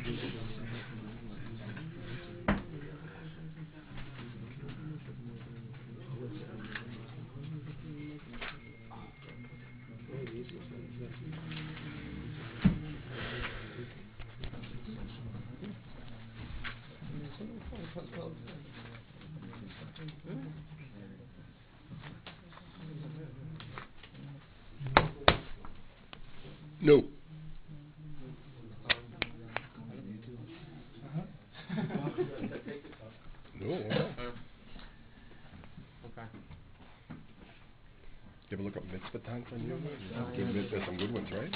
No. No. Okay. You ever look up mitzvah times on you? There's some good ones, right?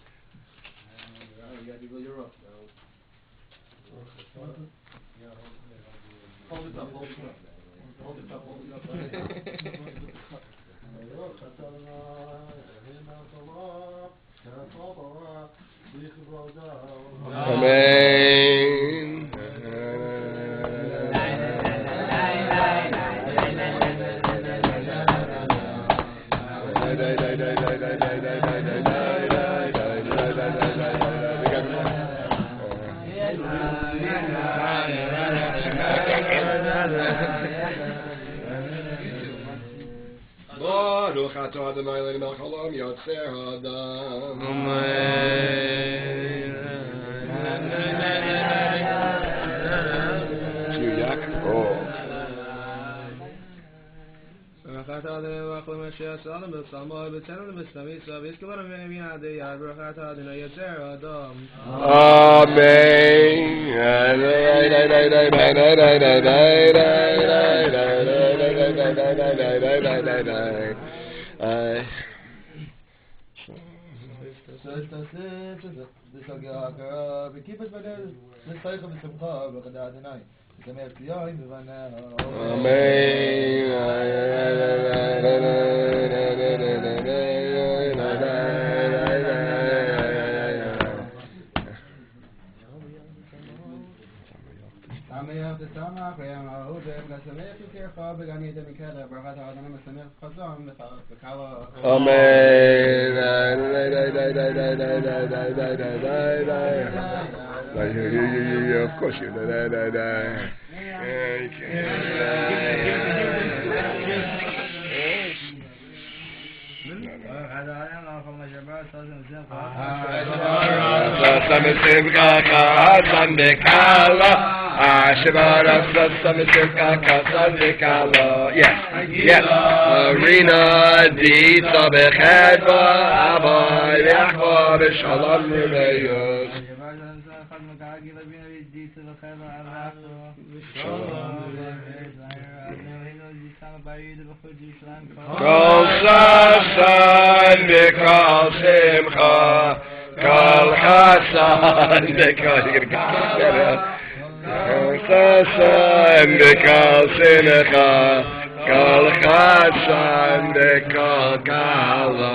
Hold it up, hold it up. Hold it up, hold it up. Amen. Baruch atah Adonai Eloheinu melech haolam yotzer ha'adam. Of course you know. Yes. Arena Dita Bechedva Abai Yachva B'Shalom Rebeyos. Kol Sasan B'Kol Simcha Kol Chasan B'Kol Sasan B'Kol Simcha Kol Chasan B'Kol Kala.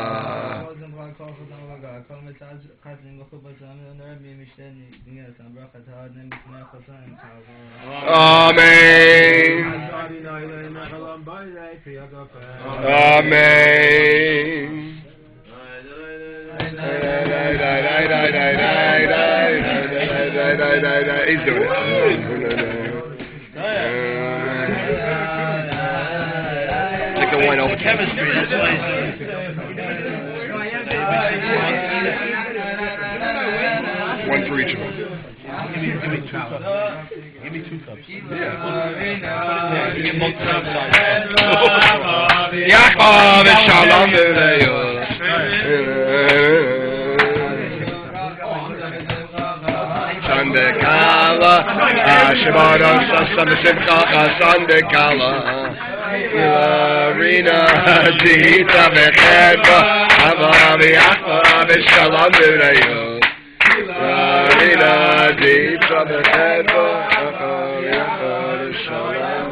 Amen. Amen. He's doing it. Like the wine over chemistry. That's why he's doing it. One for each of them. Give me 2 cups. Give me 2 cups. Yeah. Give me cups. Yaakov Shalom Sandekala Shemaron Sasam Simcha Sandekala Rina Dita Mechedva Avavi Yaakov Shalom Rina Dita Mechedva Avavi Yaakov Shalom.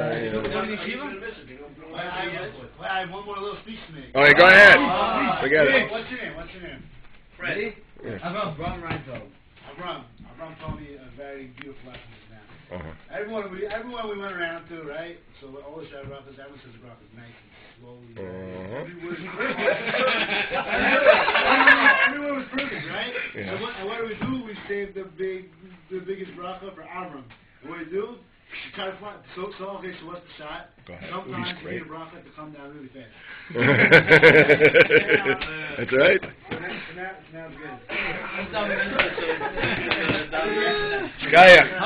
I have one more little speech to make. All right, go ahead. Forget it. What's your name? Fred. Avram Reinfeld. Avram told me a very beautiful lesson just now. Everyone we went around to, right? So we always said Rav is nice and slowly. Every word. everyone was perfect, right? Yeah. And what do? We save the biggest bracha for Avram. And what do? You try to find, so okay, so what's the shot? Go ahead. Sometimes He's you great. need a bracha to come down really fast. That's right. So now it's good. I'm done with this. Shkaya.